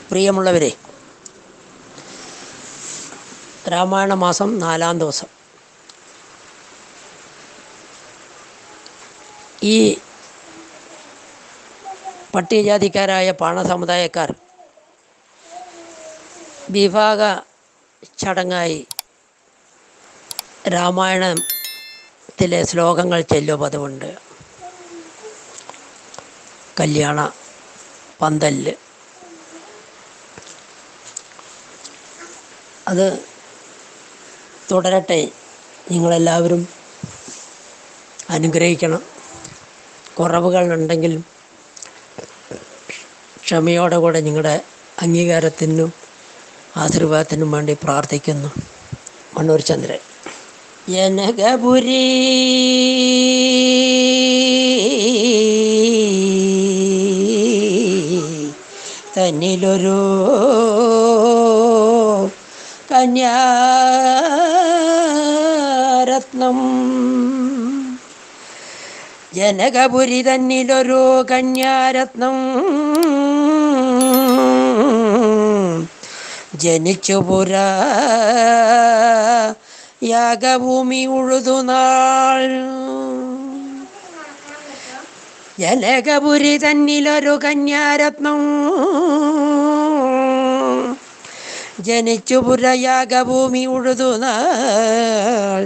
പ്രിയമുള്ളവരെ, രാമായണ മാസം 4-ാം ദിവസം. ഈ പട്ടികജാതിക്കാരായ പാണ സമുദായക്കാർ വിഭാഗ ചടങ്ങായി രാമായണത്തിലെ ശ്ലോകങ്ങൾ ചൊല്ലുക പതിവുണ്ട്. കല്യാണ പന്തലിൽ അത് തുടരട്ടെ. നിങ്ങളെല്ലാവരും അനുഗ്രഹിക്കണം. കുറവുകളുണ്ടെങ്കിലും ക്ഷമയോടെ കൂടെ നിങ്ങളുടെ അംഗീകാരത്തിനും ആശീർവാദത്തിനും വേണ്ടി പ്രാർത്ഥിക്കുന്നു. മണ്ണൂർ ചന്ദ്രൻ. ജനകപുരി തന്നിലൊരു കന്യാരത്നം, ജനകപുരി തന്നിലൊരു കന്യാരത്നം ജനിച്ചുപുര യാഗഭൂമി ഉഴുതുനാൾ. ജനകപുരി തന്നിലൊരു കന്യാരത്നം ജനിച്ചുപുര യാഗഭൂമി ഉഴുതുനാൾ.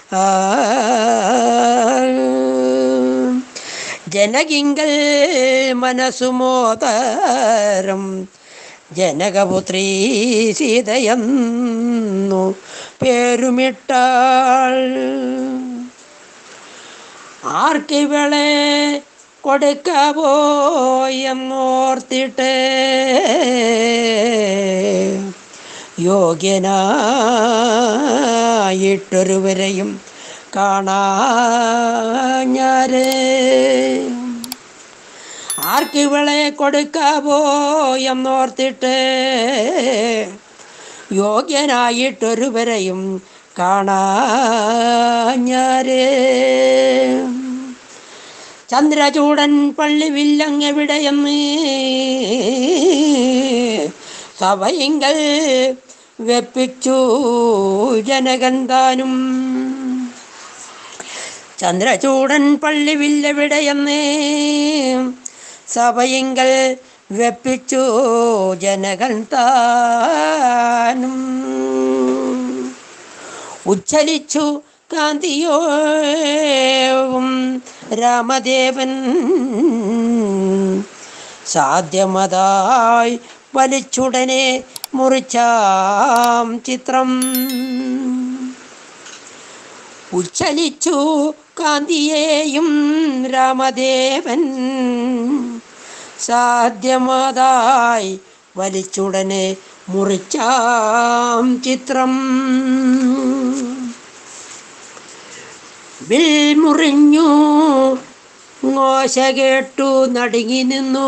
ജനകിങ്കൽ മനസ്സുമോദരം ജനകപുത്രീ സീതയെന്നു പേരുമിട്ടാൾ. ആർക്കിവളെ കൊടുക്കപോയെന്നോർത്തിട്ട് യോഗ്യനായിട്ടൊരുവരെയും കാണാഞ്ഞാരേ. ആർക്കിവളെ കൊടുക്കപോയെന്നോർത്തിട്ട് യോഗ്യനായിട്ടൊരുവരെയും കാണാഞ്ഞാരേ. ചന്ദ്രചൂടൻ പള്ളി വില്ലങ്ങെവിടെയെന്ന് സഭയിങ്കൽ വെപ്പിച്ചു ജനകൻ താനും. ചന്ദ്രചൂടൻ പള്ളി വില്ലെവിടെയെന്ന് സഭയിങ്കൽ വെപ്പിച്ചു ജനകൻ താനും. ഉജ്ജ്വലിച്ചു കാന്തിയോവും രാമദേവൻ സാധ്യമതായി വലിച്ചുടനെ മുറിച്ചാം ചിത്രം. ഉജ്ജ്വലിച്ചു കാന്തിയേയും രാമദേവൻ സാധ്യമതായി വലിച്ചുടനെ മുറിച്ചാം ചിത്രം. വിൽ മുറിഞ്ഞു ഘോഷ കേട്ടു നടുങ്ങി നിന്നു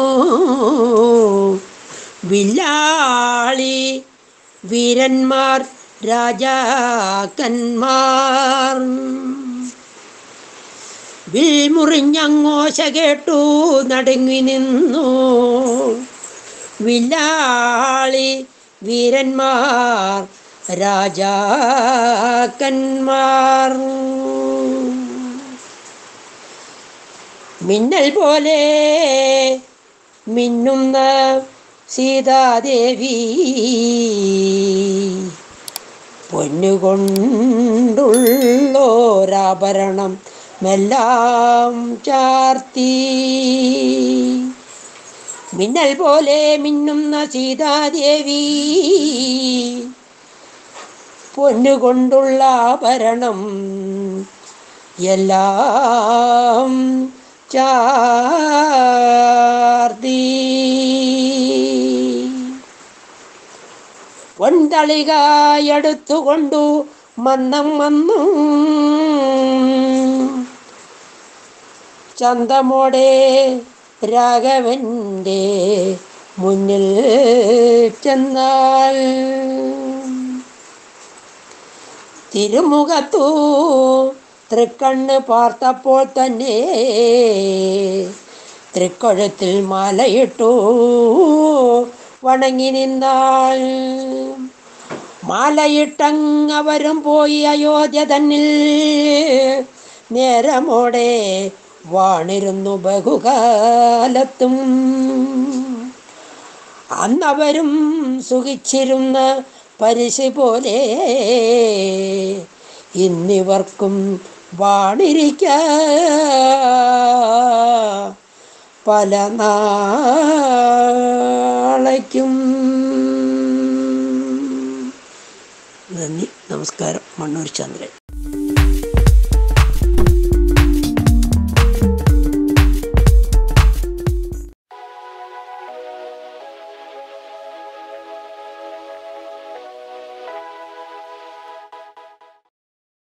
വില്ലാളി വീരന്മാർ രാജാക്കന്മാർ. വിൽ മുറിഞ്ഞങ്ങോശ കേട്ടു നടുങ്ങി നിന്നു വില്ലാളി വീരന്മാർ രാജാക്കന്മാർ. മിന്നൽ പോലെ മിന്നുന്ന സീതാദേവി പൊന്നുകൊണ്ടുള്ളോരാഭരണം മെല്ലാം ചാർത്തി. മിന്നൽ പോലെ മിന്നുന്ന സീതാദേവി പൊന്നുകൊണ്ടുള്ള ആഭരണം എല്ലാം ചാർത്തി. പൊൻതളികയെടുത്തുകൊണ്ടു മന്നം വന്നു ചന്തമോടെ രാഘവൻ്റെ മുന്നിൽ ചെന്നാൽ തിരുമുഖത്തു തൃക്കണ്ണ് പാർത്തപ്പോൾ തന്നെ തൃക്കഴുത്തിൽ മാലയിട്ടു വണങ്ങി നിന്നാൾ. മാലയിട്ടങ്ങവരും പോയി അയോധ്യ തന്നിൽ നേരമോടെ വാണിരുന്നു ബഹുകാലത്തും. അന്നവരും സുഖിച്ചിരുന്ന പരിശി പോലെ ഇന്നിവർക്കും വാണിരിക്ക പല നാളേക്കും. നന്ദി, നമസ്കാരം. മണ്ണൂർ ചന്ദ്രൻ.